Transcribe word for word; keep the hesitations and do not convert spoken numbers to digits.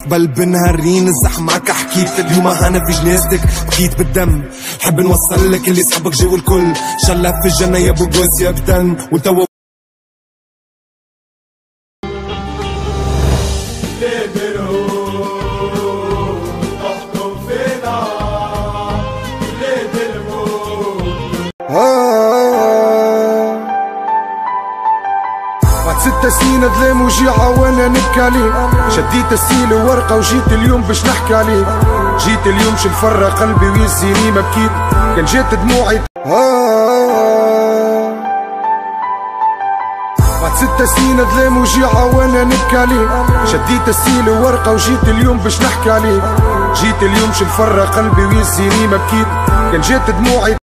بل بنهرين الزحمة حكيت اليوم انا في جنازتك بكيت بالدم. حب نوصل لك اللي صحبك جو الكل شلة في الجنة يا ابو جوز يا بدن وتو بعد ست سنين ظلام وجيعة وانا نبكي عليه. شديت السيل وورقة وجيت اليوم باش نحكي عليه. جيت اليوم شل فرة قلبي ويزيني ما بكيت كان جات دموعي. بعد ست سنين ظلام وجيعة وانا نبكي عليه. شديت السيل وورقة وجيت اليوم باش نحكي عليه. جيت اليوم شل فرة قلبي ويزيني ما بكيت كان جات دموعي.